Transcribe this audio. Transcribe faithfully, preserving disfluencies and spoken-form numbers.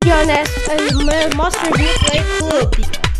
be honest, I mo- most review play cool.